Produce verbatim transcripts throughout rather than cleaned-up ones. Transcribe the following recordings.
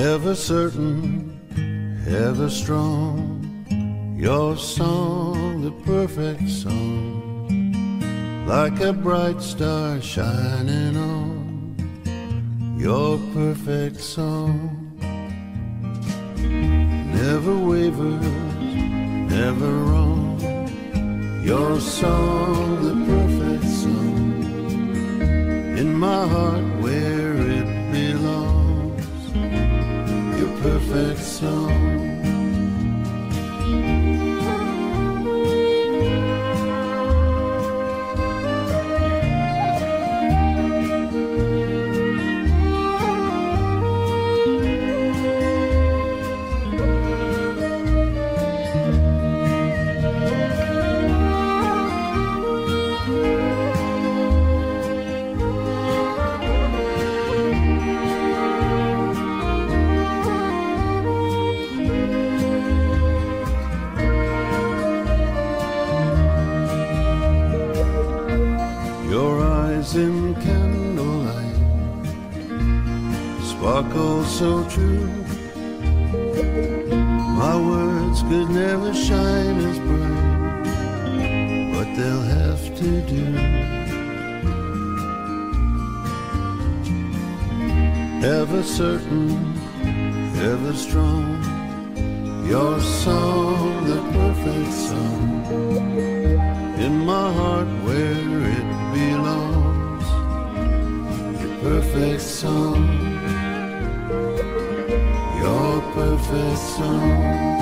Ever certain, ever strong, your song, the perfect song, like a bright star shining on, your perfect song. Never wavers, never wrong, your song, the perfect song, in my heart where it belongs, your perfect song. In candlelight, sparkle so true, my words could never shine as bright, but they'll have to do. Ever certain, ever strong, your song, the perfect song, in my heart where it belongs, perfect song, your perfect song.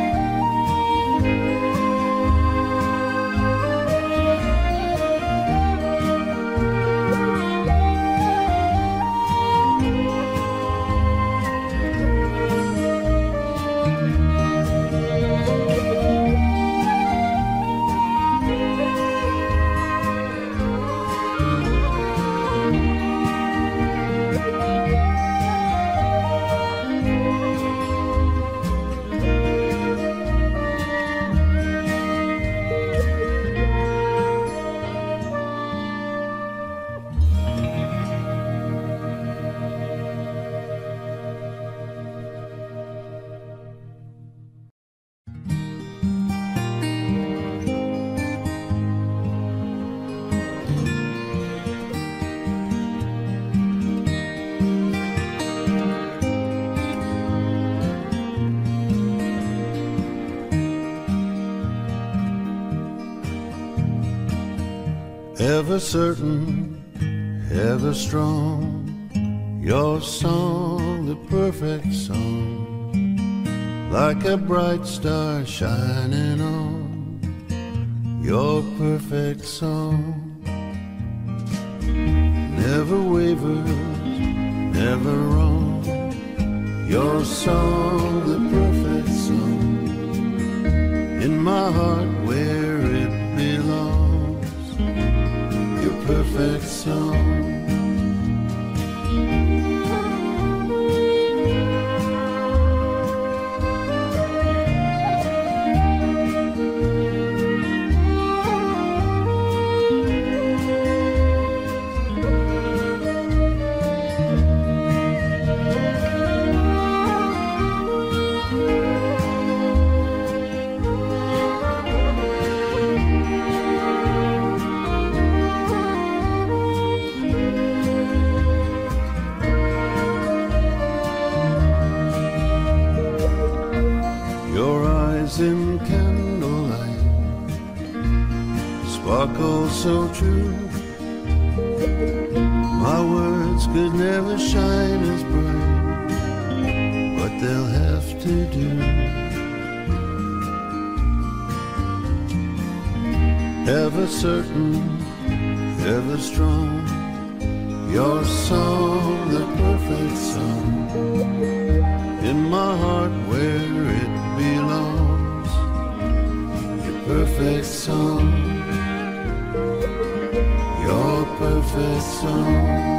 Ever certain, ever strong, your song, the perfect song, like a bright star shining on, your perfect song. Never wavers, never wrong, your song, the perfect song, in my heart where it belongs, your perfect song. In candlelight, sparkle so true, my words could never shine as bright, but they'll have to do. Ever certain, ever strong, your song, the perfect song, in my heart where it belongs, perfect song, your perfect song.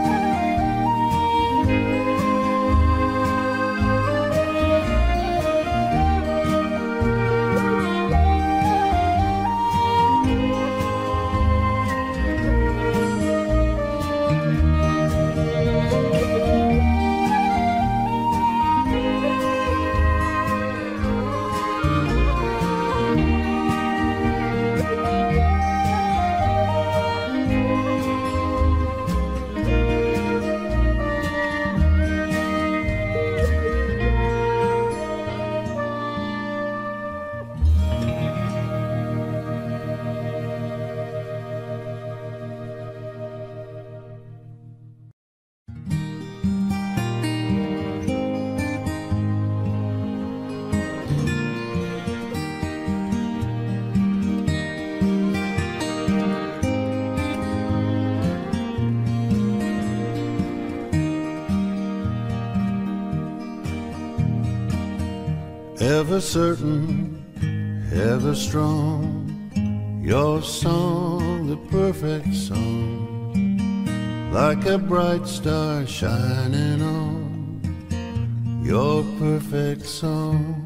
ever certain, ever strong, your song, the perfect song, like a bright star shining on, your perfect song.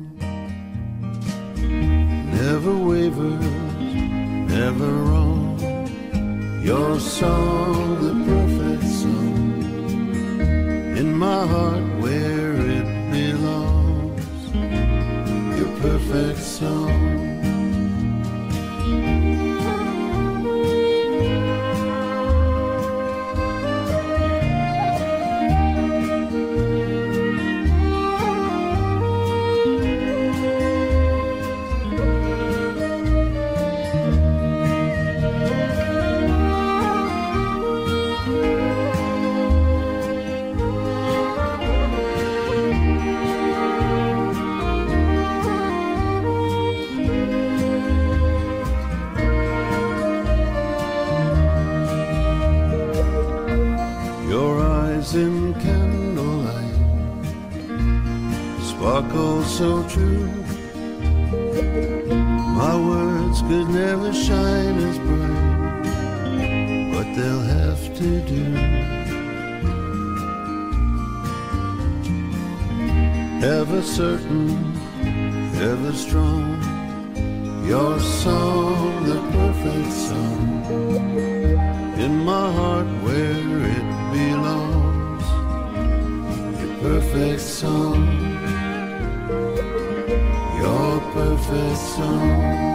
Never wavers, never wrong, your song, the perfect song, in my heart where it belongs, your perfect song. In candlelight, sparkle so true, my words could never shine as bright, but they'll have to do. Ever certain, ever strong, your song, the perfect song, in my heart where it belongs, perfect song, your perfect song.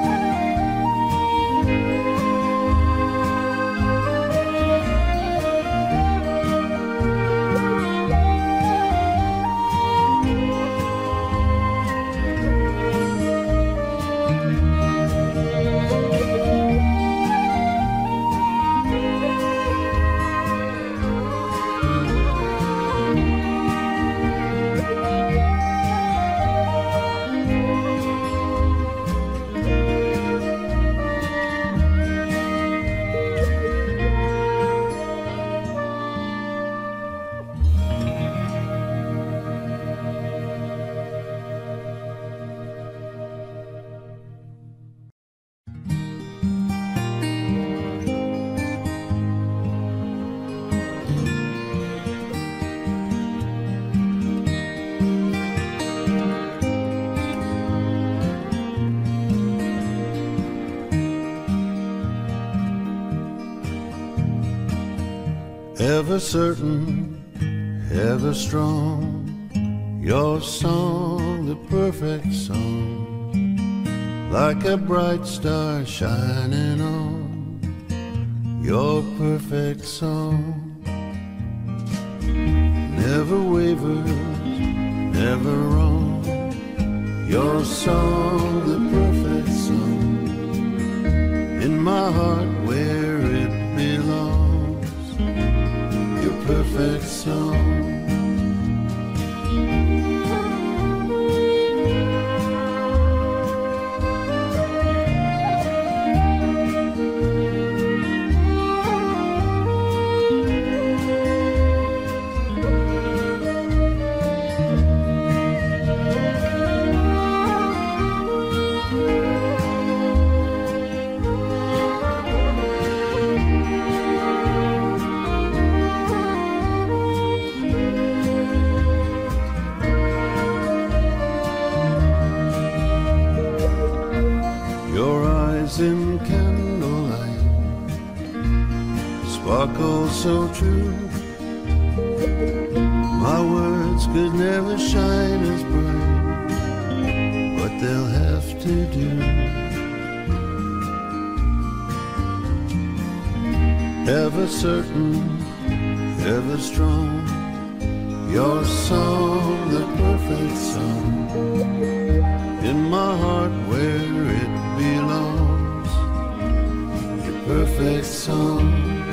Ever certain, ever strong, your song, the perfect song, like a bright star shining on, your perfect song. Never wavers, never wrong, your song, the perfect song, in my heart where it belongs, your perfect song. In candlelight, sparkle so true, my words could never shine as bright, but they'll have to do. Ever certain, ever strong, your song, the perfect song, in my heart where it belongs, perfect song,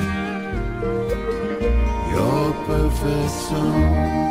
your perfect song.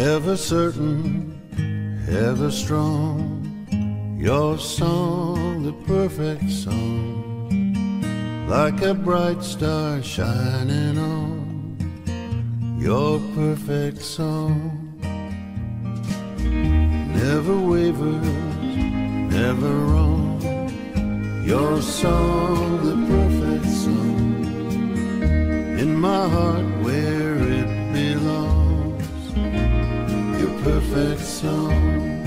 ever certain, ever strong, your song, the perfect song, like a bright star shining on, your perfect song. Never wavers, never wrong, your song, the perfect song, in my heart where it belongs, your perfect song.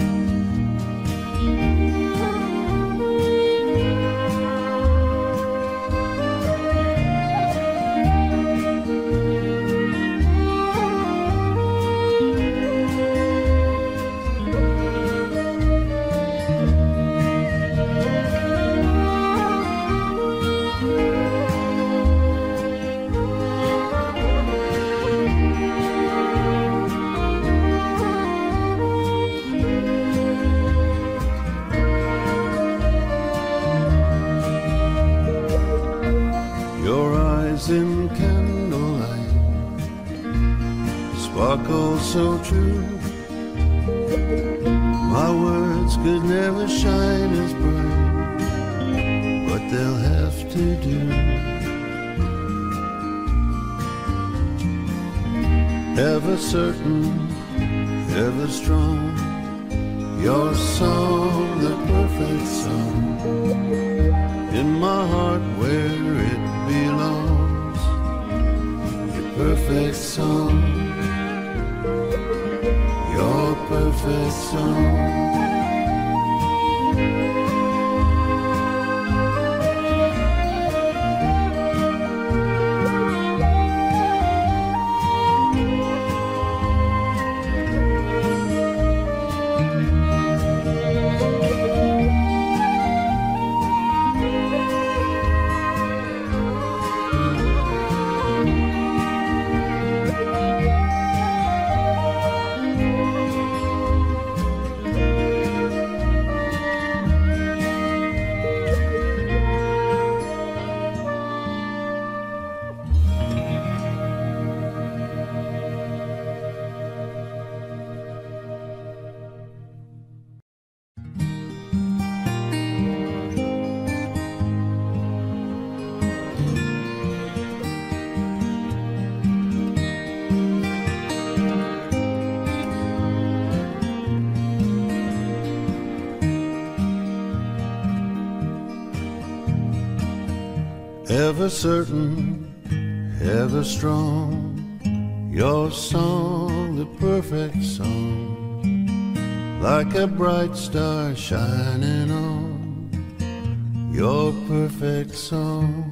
In candlelight, sparkle so true, my words could never shine as bright, but they'll have to do. Ever certain, ever strong, your song, the perfect song, in my heart where it belongs, perfect song, your perfect song. Ever certain, ever strong, your song, the perfect song, like a bright star shining on, your perfect song.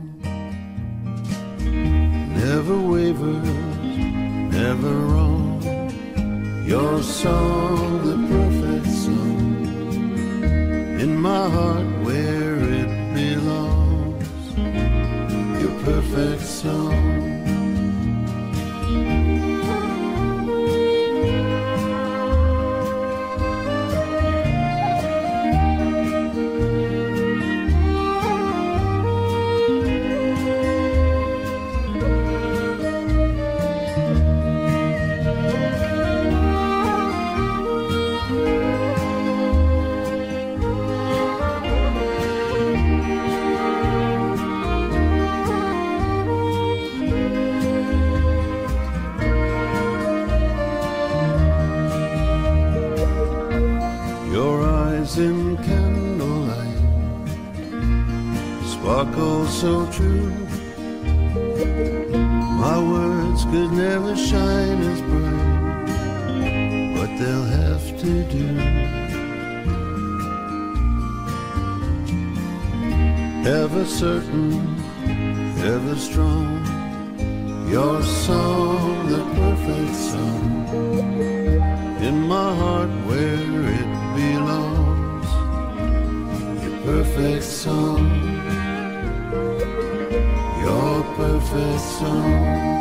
Never wavers, never wrong, your song, the perfect song, in my heart where it belongs, your perfect song. In candlelight, sparkle so true, my words could never shine as bright, but they'll have to do. Ever certain, ever strong, your song, the perfect song, in my heart where it belongs, perfect song, your perfect song.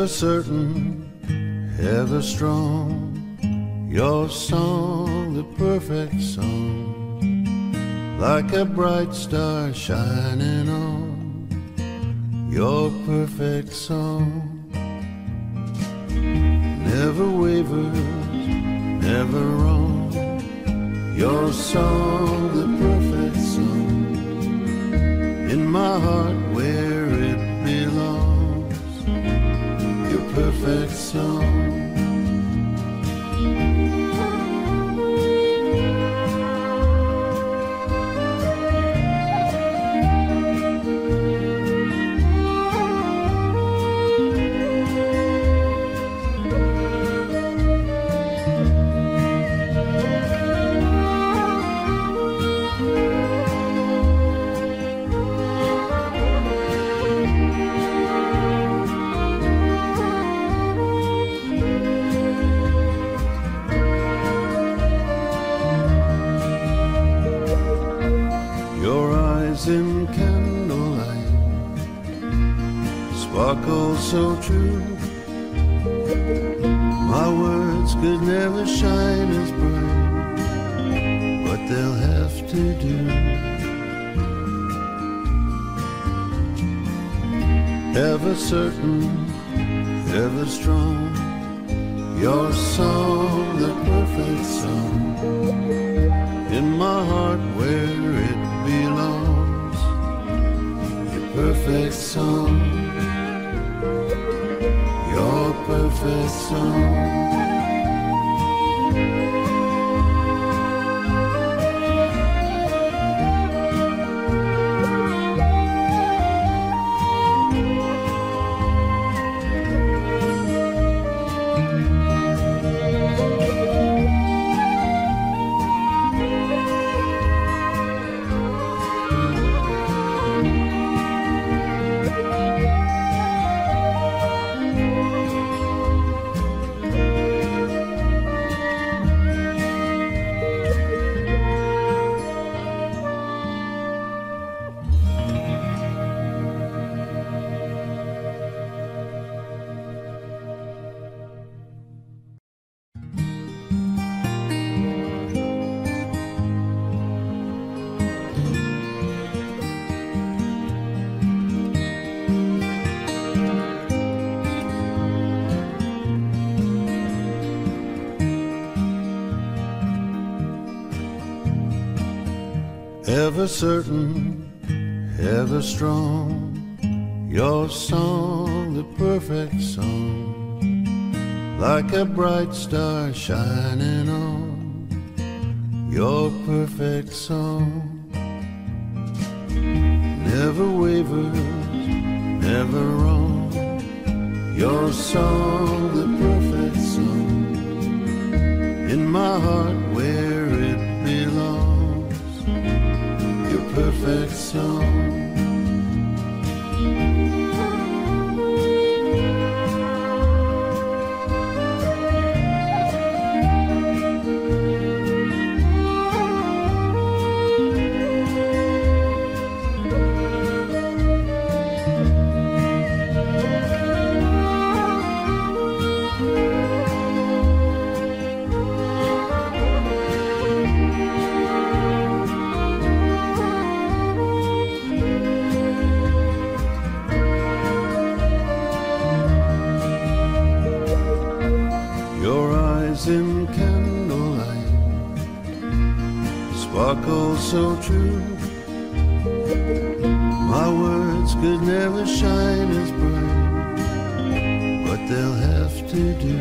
ever certain, ever strong, your song, the perfect song, like a bright star shining on, your perfect song. Never wavers, never wrong, your song, the perfect song, in my heart where it belongs, your perfect song. In candlelight, sparkle so true, my words could never shine as bright, but they'll have to do. Ever certain, ever strong, your song, the perfect song, in my heart where it belongs, perfect song, your perfect song. Ever certain, ever strong, your song, the perfect song, like a bright star shining on, your perfect song. Never wavers, never wrong, your song, the perfect song, in my heart where it belongs, your perfect song. In candlelight, sparkle so true, my words could never shine as bright, but they'll have to do.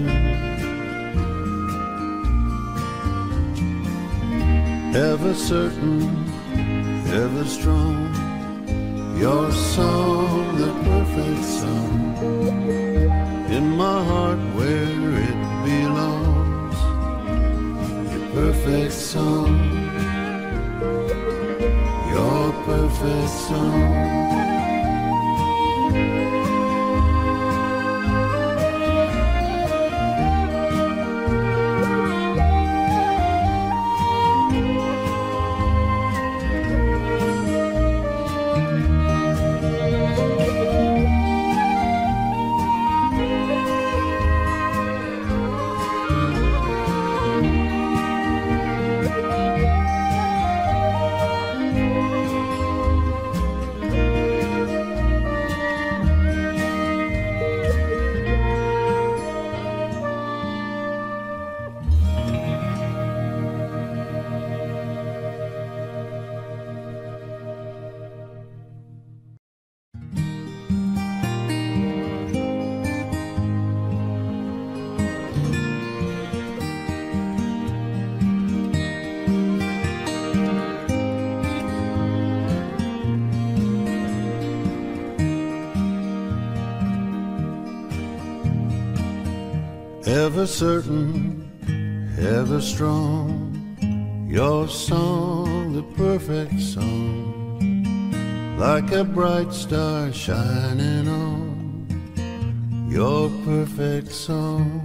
Ever certain, ever strong, your song, the perfect song, in my heart where it belongs, perfect song, your perfect song. ever certain, ever strong, your song, the perfect song, like a bright star shining on, your perfect song.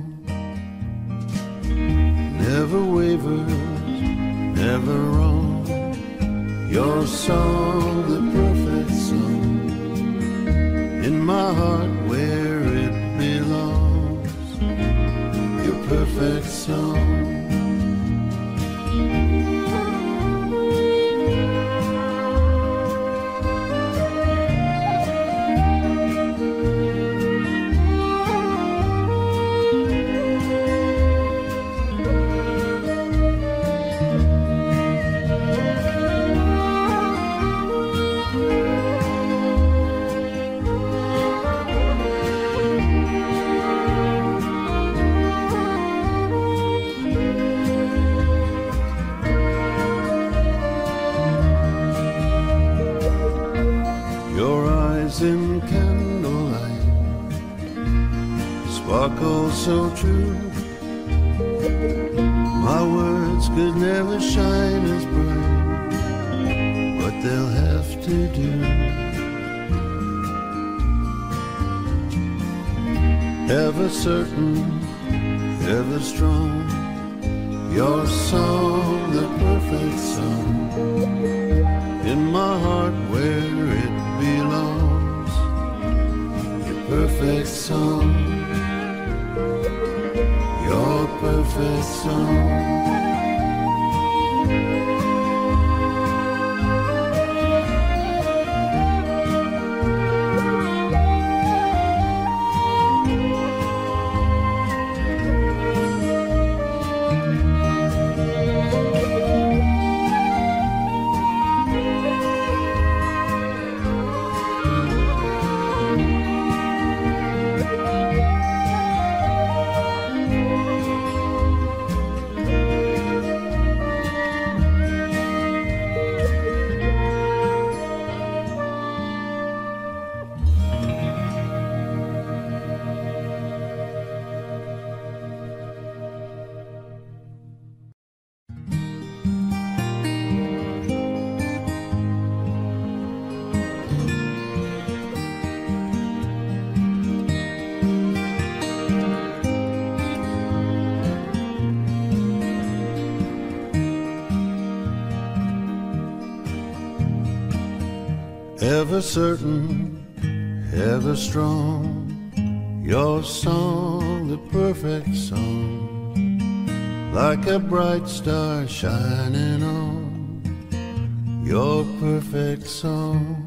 Never wavers, never wrong, your song, the perfect song, in my heart where it belongs, your perfect song. In candlelight, sparkle so true, my words could never shine as bright, but they'll have to do. Ever certain, ever strong, your song, the perfect song, in my heart where it belongs, perfect song, your perfect song. Ever certain, ever strong, your song, the perfect song, like a bright star shining on, your perfect song.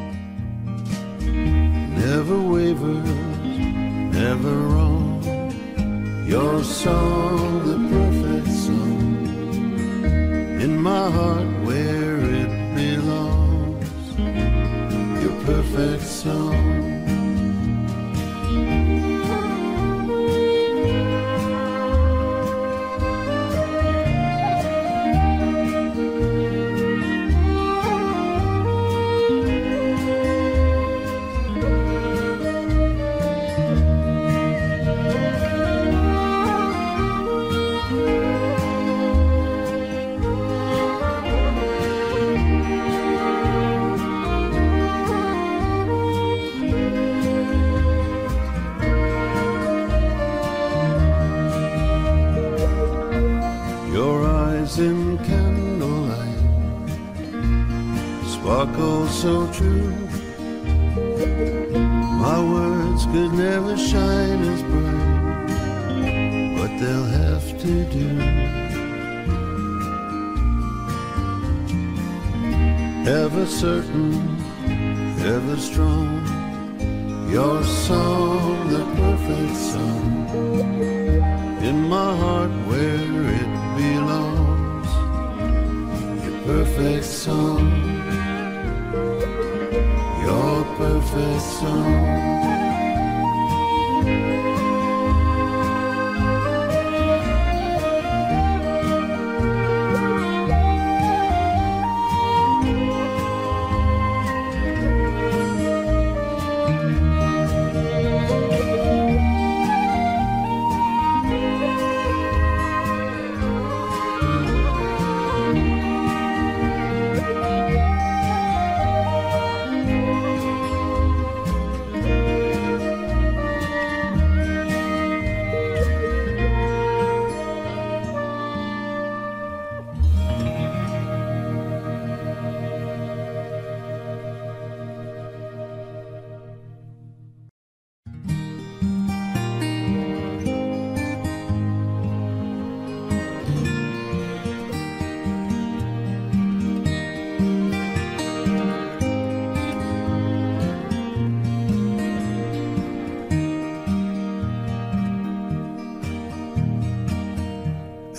Never wavers, never wrong, your song, the perfect song, in my heart where it belongs, your perfect song. In candlelight, sparkle so true, my words could never shine as bright, but they'll have to do. Ever certain, ever strong, your song, the perfect song, in my heart where it belongs, perfect song, your perfect song.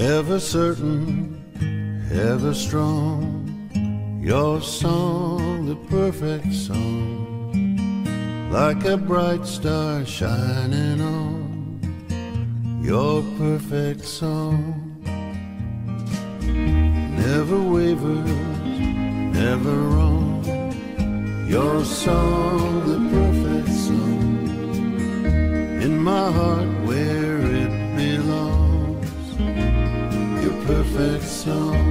Ever certain, ever strong, your song, the perfect song, like a bright star shining on, your perfect song. Never wavers, never wrong, your song, the perfect song, in my heart where it belongs, your perfect song.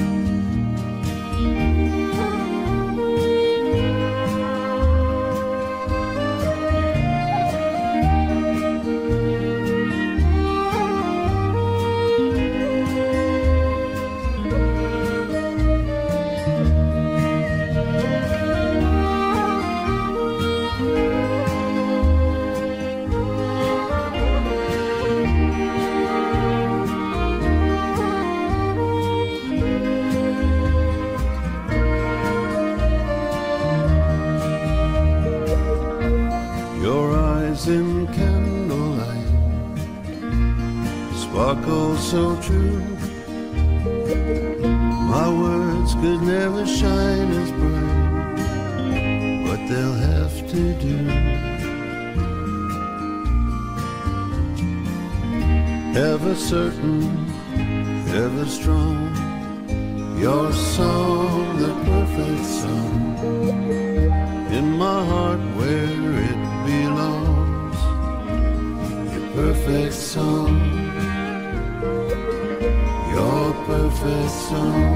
In candlelight, sparkle so true, my words could never shine as bright, but they'll have to do. Ever certain, ever strong, your song, the perfect song, in my heart where it belongs, perfect song, your perfect song.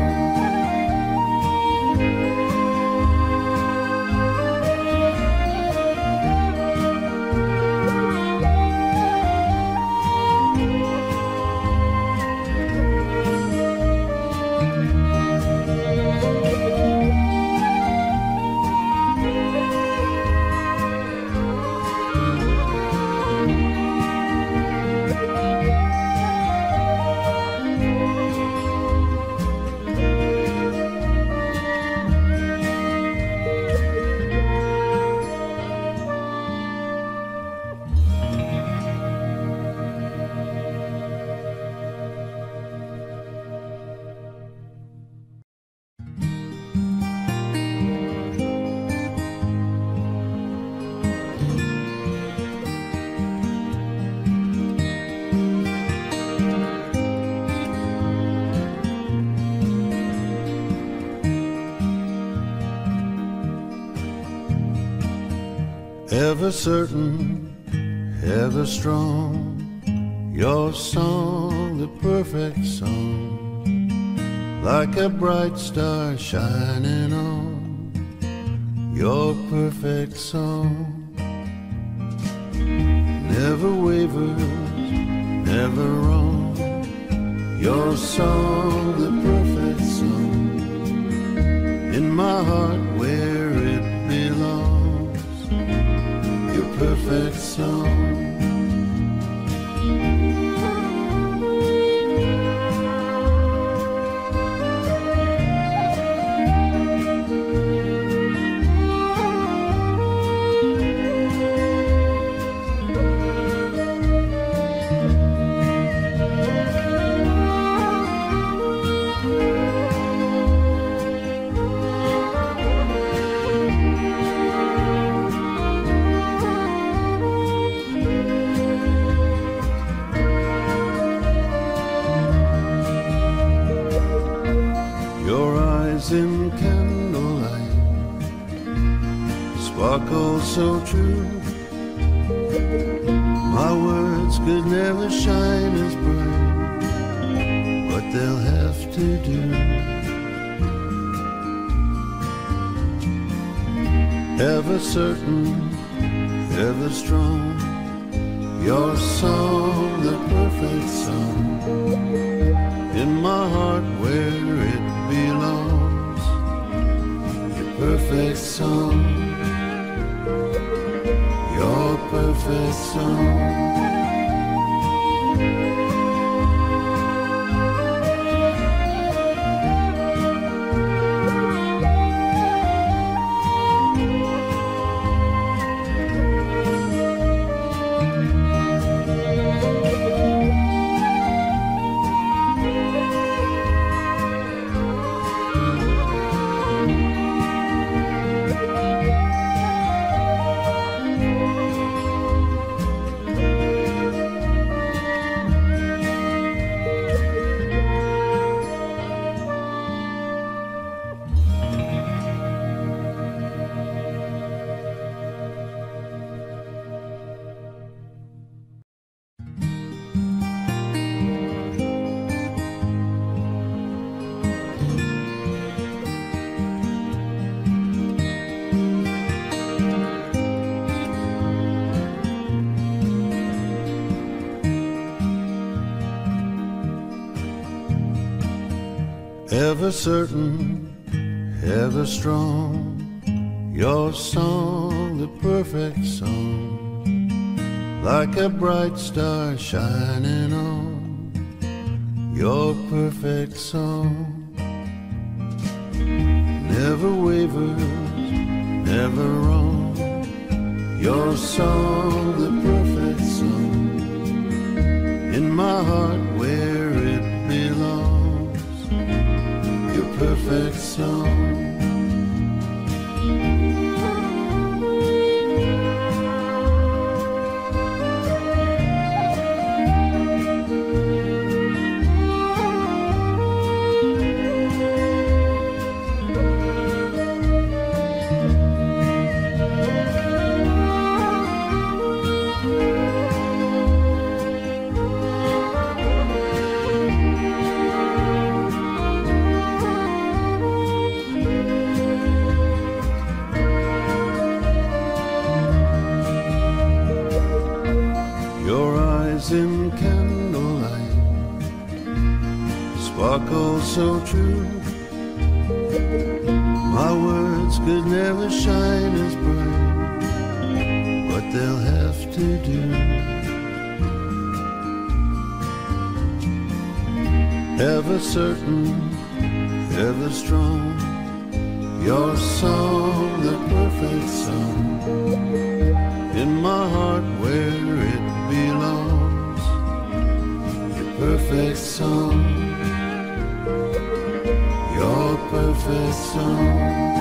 Ever certain, ever strong, your song, the perfect song, like a bright star shining on, your perfect song. Never wavers, never wrong, your song, the perfect song, in my heart where it belongs, your perfect song. In candlelight, sparkle so true, my words could never shine as bright, but they'll have to do. Ever certain, ever strong, your song, the perfect song, in my heart where it belongs, perfect song, your perfect song. ever certain, ever strong. Your song, the perfect song, like a bright star shining on. Your perfect song never wavers, never wrong. Your song, the perfect song, in my heart where it belongs. Your perfect song. Your eyes in candlelight sparkle so true. My words could never shine as bright, but they'll have to do. Ever certain, ever strong. Your song, the perfect song, in my heart where it belongs. Your perfect song, your perfect song.